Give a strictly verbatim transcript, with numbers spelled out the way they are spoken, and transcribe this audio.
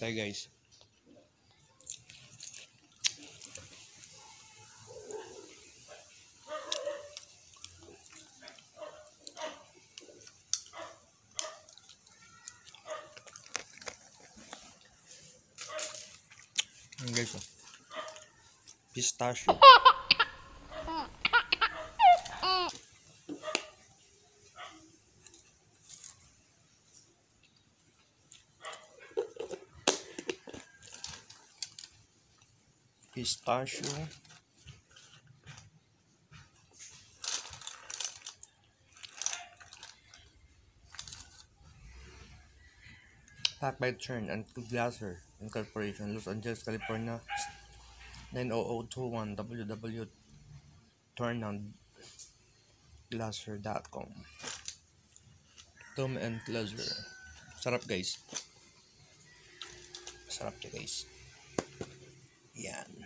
tayo guys. Ayan guys, oh. Pistachio. Pistachio. Packed by Churn and Glaser Incorporation, Los Angeles, California, nine oh oh two one, w w w dot turn and glaser dot com. Tom and Glaser. Sarap guys. Sarap to guys. Yan.